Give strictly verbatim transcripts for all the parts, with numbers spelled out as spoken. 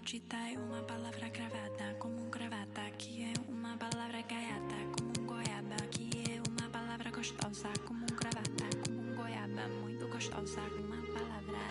notita é uma palavra cravada como um gravata, que é uma palavra gaiata como um goiaba, que é uma palavra gostosa como um gravata, como um goiaba, muito gostosa, uma palavra.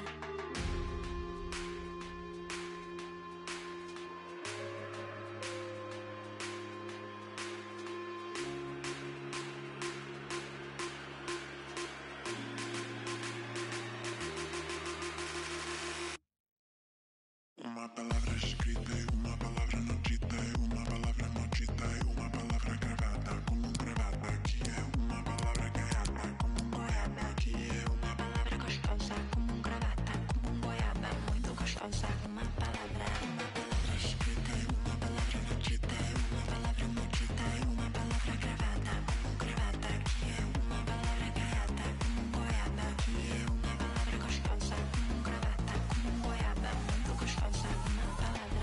Uma palavra escrita é uma palavra não dita, é uma palavra não dita, é uma palavra gravada como um gravata, que é uma palavra gaiata como um goiaba, que é uma palavra Gostosa como um gravata, como um goiaba, muito gostosa, uma palavra. Uma palavra escrita é uma palavra não dita, é uma palavra não dita, é uma palavra gravada como um gravata, que é uma palavra gaiata como um goiaba, que é uma palavra gostosa como um gravata, como um goiaba, muito gostosa, uma palavra.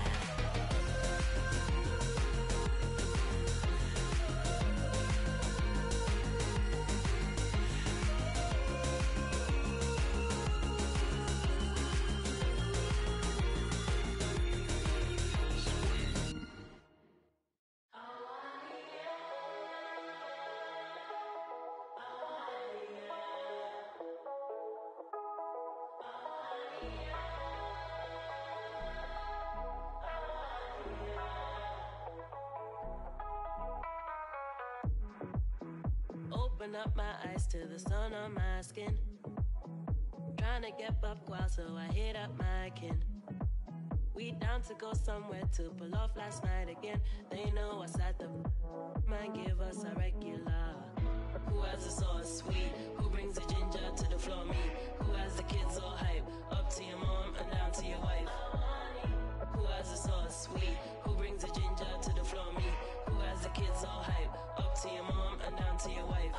Open up my eyes to the sun on my skin. Trying to get up while so I hit up my kin. We down to go somewhere to pull off last night again. They know us at the man, give us a regular. Who has the sauce sweet? Who brings the ginger to the floor? Me. Who has the kids all hype? Up to your mom and down to your wife. Who has the sauce sweet? Who brings the ginger to the floor? Me. Who has the kids all hype? Up to your mom and down to your wife.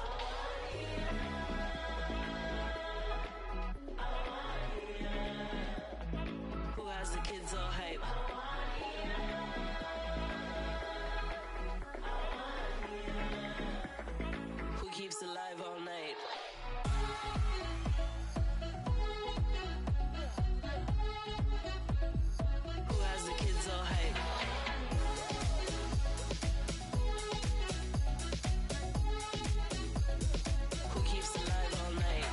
Who has the kids all hype? Who keeps alive all night? Who has the kids all hype? Who keeps alive all night?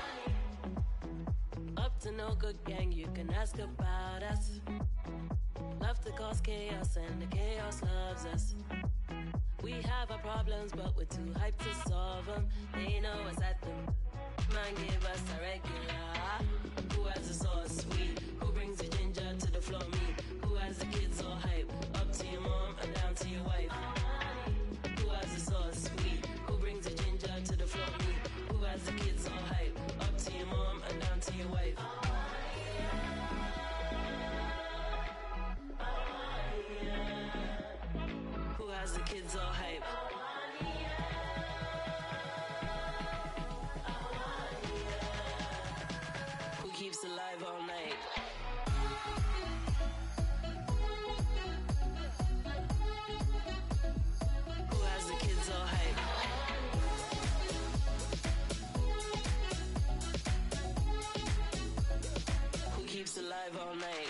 Up to no good gang, you can ask about us. Love to cause chaos and the chaos loves us. We have our problems but we're too hyped to solve them. They know us at them. Man, give us a regular. Who has the sauce sweet? Who brings the ginger to the floor? Me. Who has the kids all hype? Up to your mom and down to your wife. Who has the sauce sweet? Who brings the ginger to the floor? Me. Who has the kids all hype? Up to your mom and down to your wife. Who has the kids all hype? Who keeps alive all night? Who has the kids all hype? Who keeps alive all night?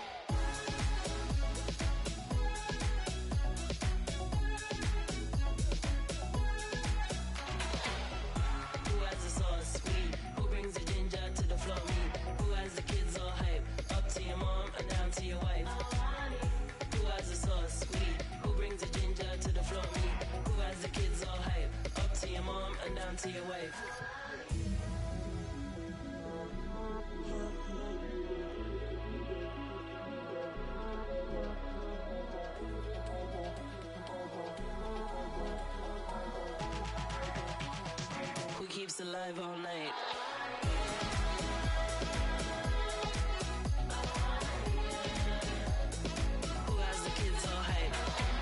Who has the sauce sweet? Who brings the ginger to the floor? Me. Who has the kids all hype? Up to your mom and down to your wife. Who has the sauce sweet? Who brings the ginger to the floor? Me. Who has the kids all hype? Up to your mom and down to your wife. Who keeps alive all night? Who has the kids all hype?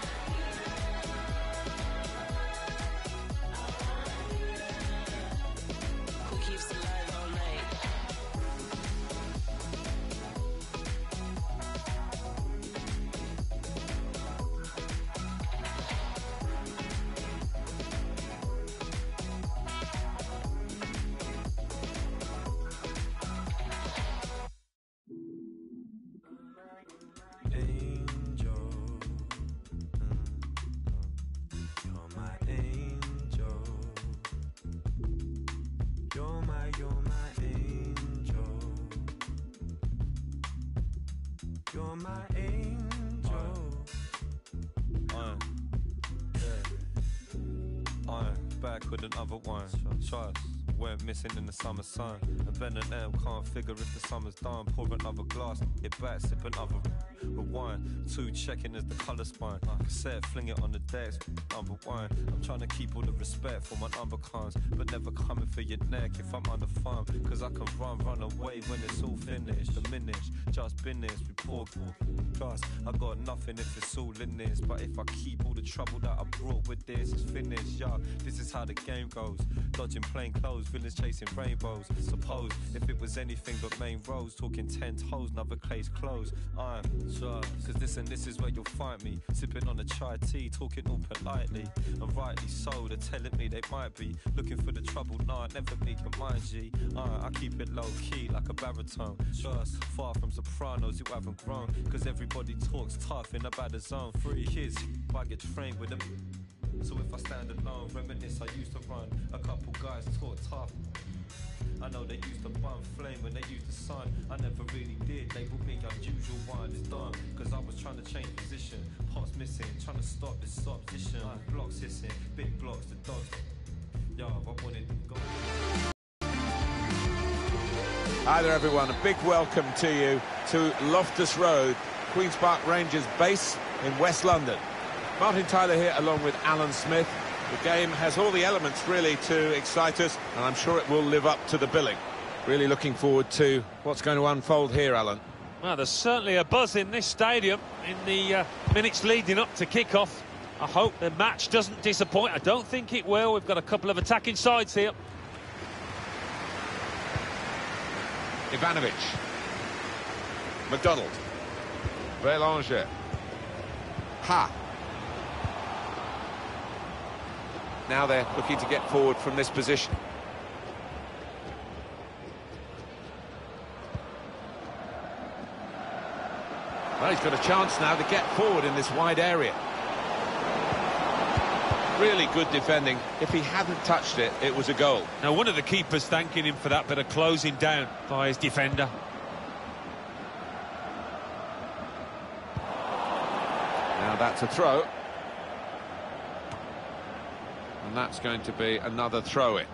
Who keeps alive all night? You're my angel. Iron. Yeah. Iron. Back with another one. Trust. Went missing in the summer sun. And Ben and M can't figure if the summer's done. Pour another glass, get back, sip another rewind. Two checking as the colour spine. Cassette, fling it on the decks, number one. I'm trying to keep all the respect for my number cons, but never coming for your neck if I'm on the farm. Cause I can run, run away when it's all finished. Diminished, just business, report. Trust, I got nothing if it's all in this. But if I keep all the trouble that I brought with this, it's finished, yeah. This is how the game goes. Dodging plain clothes, villains chasing rainbows. Suppose if it was anything but main roads, talking ten toes, another case closed. I'm trust, cause this and this is where you'll find me. Sipping on a chai tea, talking all politely. And rightly so, they're telling me they might be looking for the trouble, nah, never me can mind G. Uh, I keep it low key like a baritone. Trust, far from sopranos who haven't grown. Cause everybody talks tough in a bad zone. Free kids, I get trained with them. So if I stand alone, reminisce I used to run. A couple guys talk tough. I know they used to bun flame when they used the sun. I never really did, label me unusual one. It's done, cause I was trying to change position. Parts missing, trying to stop this opposition. Blocks hissing, big blocks, the dogs. Yo, I wanted to go. Hi there everyone, a big welcome to you to Loftus Road, Queen's Park Rangers base in West London. Martin Tyler here along with Alan Smith. The game has all the elements really to excite us, and I'm sure it will live up to the billing. Really looking forward to what's going to unfold here, Alan. Well, there's certainly a buzz in this stadium in the uh, minutes leading up to kick-off. I hope the match doesn't disappoint. I don't think it will. We've got a couple of attacking sides here. Ivanovic. McDonald. Bélanger. Ha. Now they're looking to get forward from this position. Well, he's got a chance now to get forward in this wide area. Really good defending. If he hadn't touched it, it was a goal. Now, one of the keepers thanking him for that bit of closing down by his defender. Now that's a throw. And that's going to be another throw-in.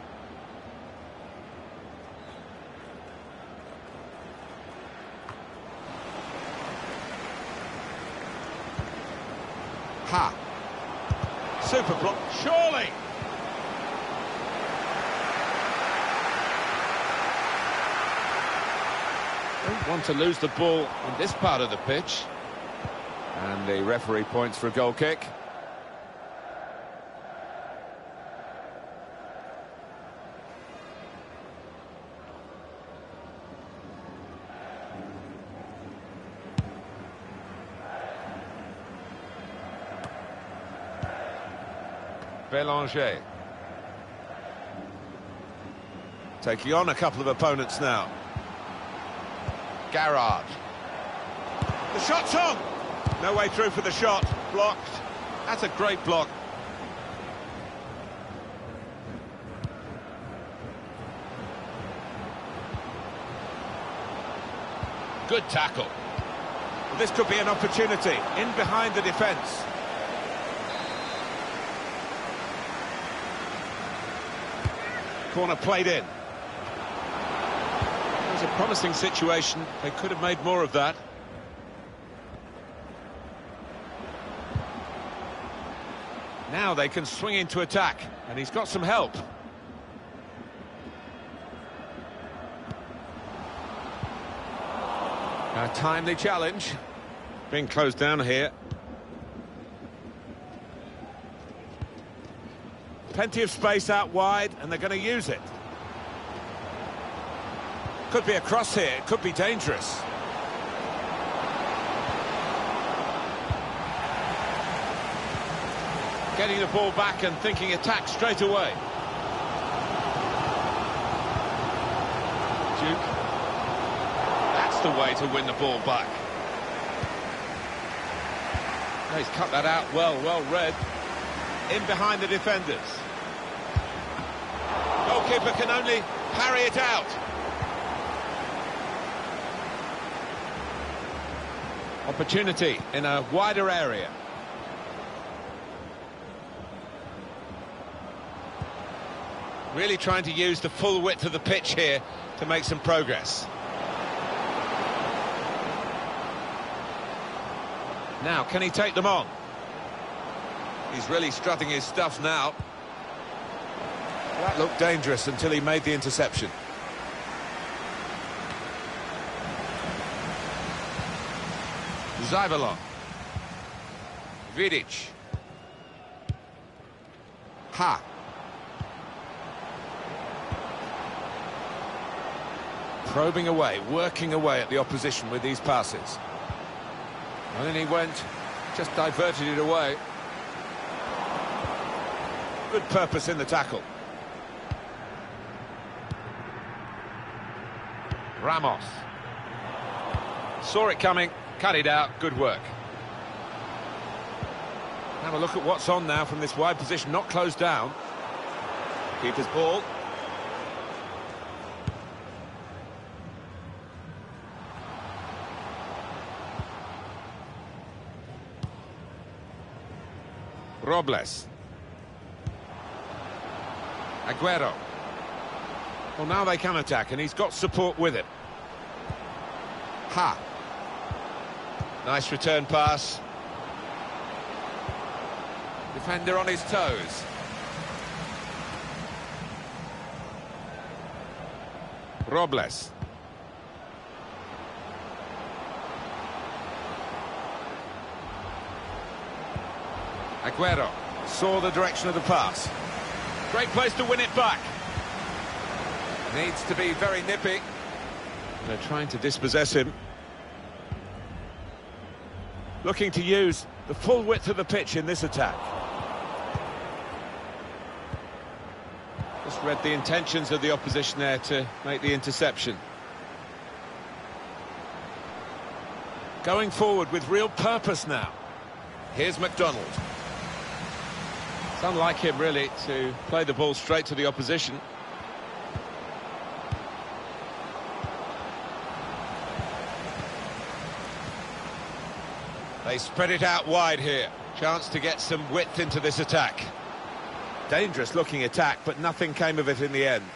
Ha! Super block, surely! Don't want to lose the ball on this part of the pitch. And the referee points for a goal kick. Bélanger. Taking on a couple of opponents now. Garrard. The shot's on! No way through for the shot. Blocked. That's a great block. Good tackle. Well, this could be an opportunity. In behind the defence. Corner played in. It was a promising situation. They could have made more of that. Now they can swing into attack, and he's got some help. A timely challenge. Being closed down here. Plenty of space out wide, and they're going to use it. Could be a cross here, it could be dangerous. Getting the ball back and thinking attack straight away. Duke. That's the way to win the ball back. He's cut that out well, well read. In behind the defenders. Goalkeeper can only parry it out. Opportunity in a wider area. Really trying to use the full width of the pitch here to make some progress. Now, can he take them on? He's really strutting his stuff now. That looked dangerous until he made the interception. Zyvalon. Vidic. Ha. Probing away, working away at the opposition with these passes. And then he went, just diverted it away. Good purpose in the tackle. Ramos. Saw it coming, cut it out, good work. Have a look at what's on now from this wide position, not closed down. Keeper's ball. Robles. Aguero. Well, now they can attack, and he's got support with it. Ha. Nice return pass. Defender on his toes. Robles. Aguero saw the direction of the pass. Great place to win it back. Needs to be very nippy. They're trying to dispossess him. Looking to use the full width of the pitch in this attack. Just read the intentions of the opposition there to make the interception. Going forward with real purpose now. Here's McDonald. It's unlike him, really, to play the ball straight to the opposition. They spread it out wide here. Chance to get some width into this attack. Dangerous looking attack, but nothing came of it in the end.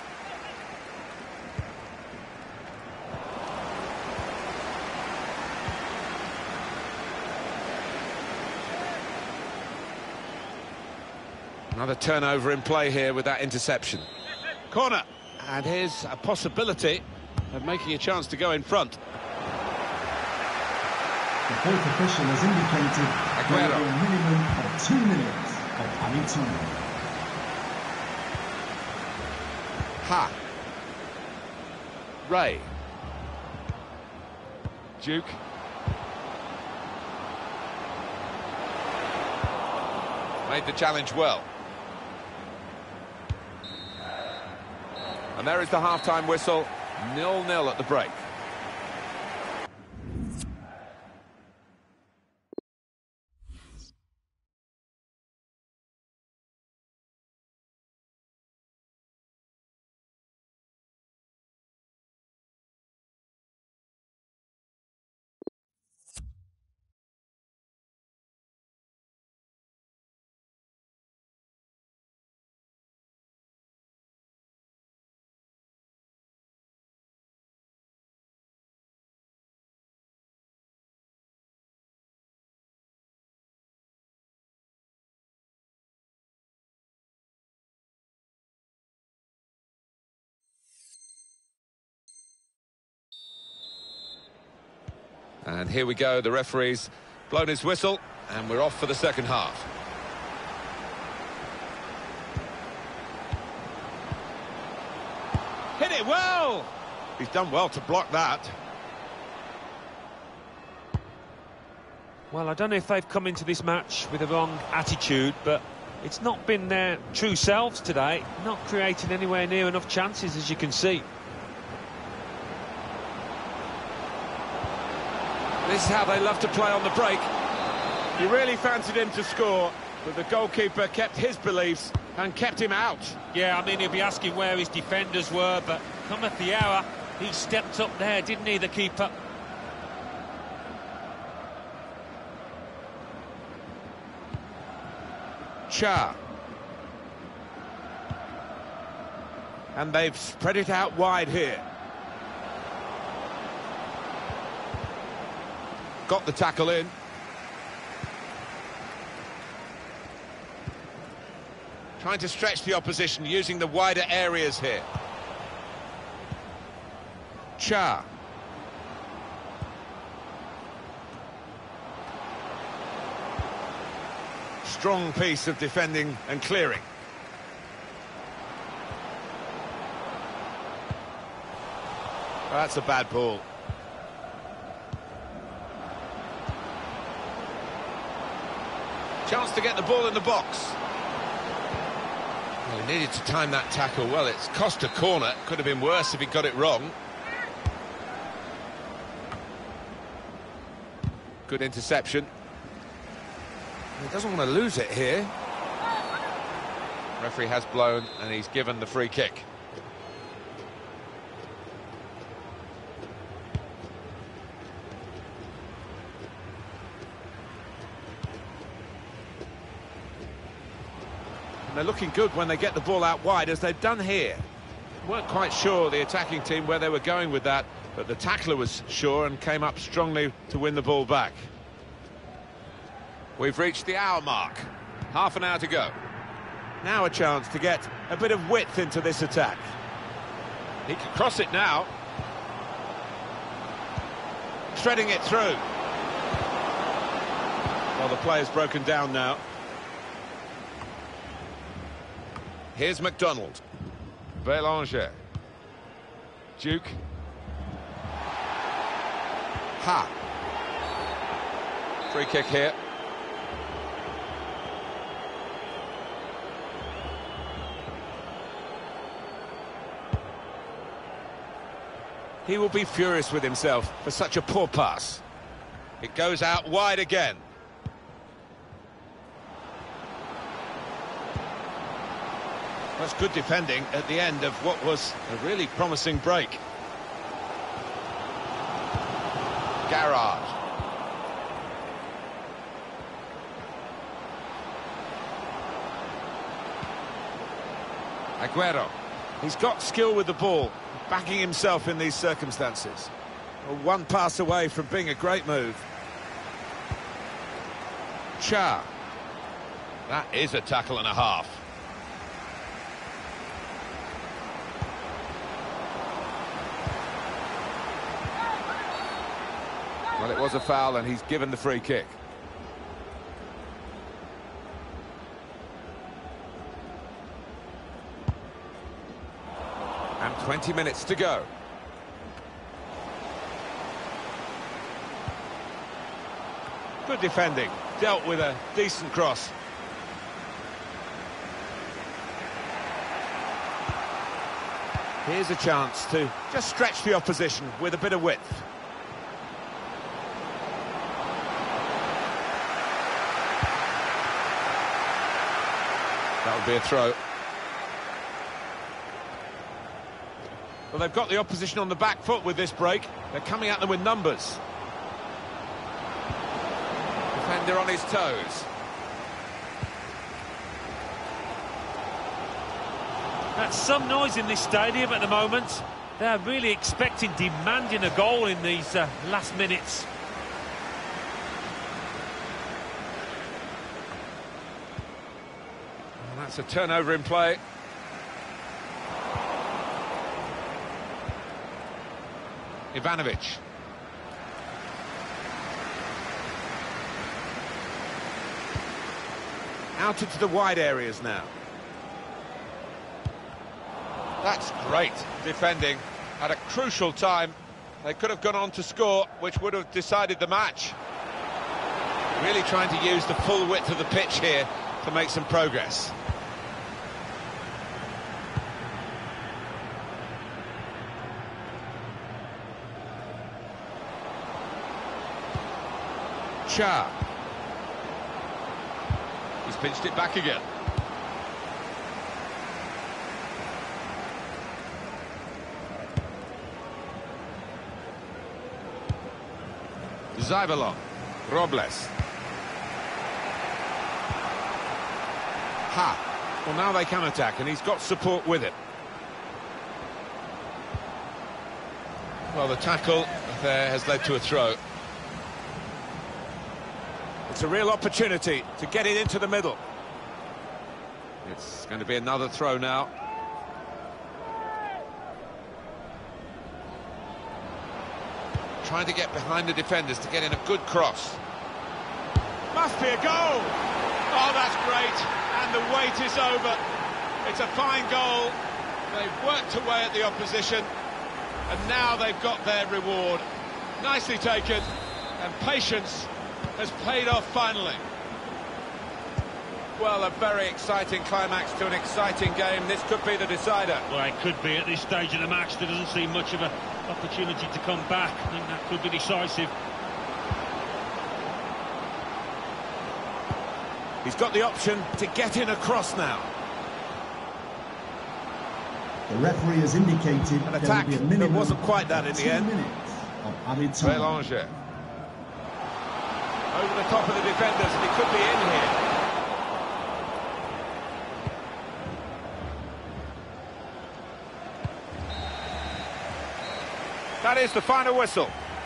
Another turnover in play here with that interception. Corner. And here's a possibility of making a chance to go in front. The fourth official has indicated Aguero. a minimum of two minutes of added time. Ha. Ray. Duke. Made the challenge well. And there is the half-time whistle, nil nil at the break. And here we go, the referee's blown his whistle, and we're off for the second half. Hit it well! He's done well to block that. Well, I don't know if they've come into this match with a wrong attitude, but it's not been their true selves today, not creating anywhere near enough chances, as you can see. This is how they love to play on the break. He really fancied him to score, but the goalkeeper kept his beliefs and kept him out. Yeah, I mean, he'll be asking where his defenders were, but cometh the hour, he stepped up there, didn't he, the keeper? Cha. And they've spread it out wide here. Got the tackle in. Trying to stretch the opposition using the wider areas here. Cha. Strong piece of defending and clearing. That's a bad ball. Chance to get the ball in the box. Well, he needed to time that tackle well. It's cost a corner. Could have been worse if he got it wrong. Good interception. He doesn't want to lose it here. Referee has blown and he's given the free kick. And they're looking good when they get the ball out wide, as they've done here. Weren't quite sure, the attacking team, where they were going with that, but the tackler was sure and came up strongly to win the ball back. We've reached the hour mark. Half an hour to go. Now a chance to get a bit of width into this attack. He can cross it now. Threading it through. Well, the player's broken down now. Here's McDonald. Bélanger. Duke. Ha. Free kick here. He will be furious with himself for such a poor pass. It goes out wide again. That's good defending at the end of what was a really promising break. Garage. Aguero. He's got skill with the ball, backing himself in these circumstances. Well, one pass away from being a great move. Cha. That is a tackle and a half. Well, it was a foul and he's given the free kick. And twenty minutes to go. Good defending, dealt with a decent cross. Here's a chance to just stretch the opposition with a bit of width. That would be a throw. Well, they've got the opposition on the back foot with this break. They're coming at them with numbers. Defender on his toes. That's some noise in this stadium at the moment. They're really expecting, demanding a goal in these uh, last minutes. And that's a turnover in play. Ivanovic. Out into the wide areas now. That's great defending at a crucial time. They could have gone on to score, which would have decided the match. Really trying to use the full width of the pitch here to make some progress. Cha. He's pinched it back again. Zybalon. Robles. Ha! Well, now they can attack, and he's got support with him. Well, the tackle there has led to a throw. It's a real opportunity to get it into the middle. It's going to be another throw now. Trying to get behind the defenders to get in a good cross. Must be a goal! Oh, that's great, and the wait is over. It's a fine goal. They've worked away at the opposition, and now they've got their reward. Nicely taken, and patience has paid off finally. Well, a very exciting climax to an exciting game. This could be the decider. Well, it could be at this stage of the match. There doesn't seem much of an opportunity to come back. I think that could be decisive. He's got the option to get in across now. The referee has indicated An attack there will be a that minimum wasn't quite that in of the two end. minutes of added time. Bélanger. Over the top of the defenders, and he could be in here. That is the final whistle.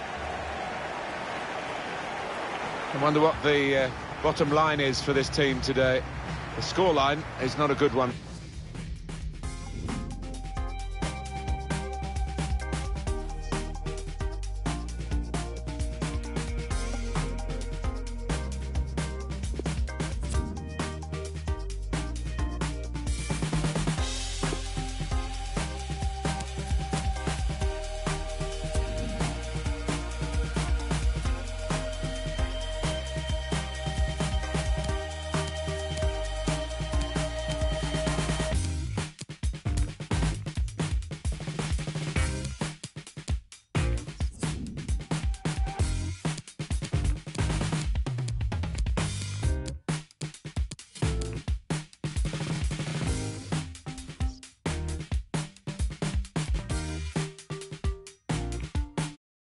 I wonder what the uh, bottom line is for this team today. The scoreline is not a good one.